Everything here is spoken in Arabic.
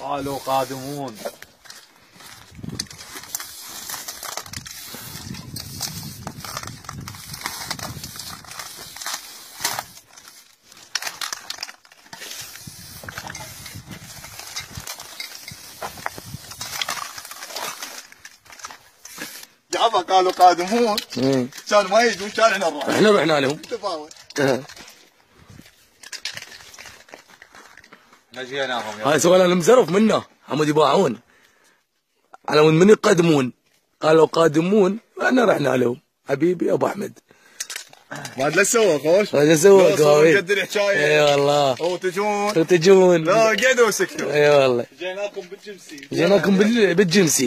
قالوا قادمون. يابا قالوا قادمون كان ما يجون، كان احنا نروح. احنا رحنا لهم. تفاوت. نجيناهم. هاي سؤال المزرف منه هم يباعون على من يقدمون. قالوا قادمون احنا رحنا لهم. حبيبي ابو احمد ما ادري سوى خوش. ما سوى قوي. قد الحكايه. اي والله. وتجون وتجون. لا قعدوا وسكتوا. اي والله. جيناكم بالجنسي. جيناكم بالجنسي.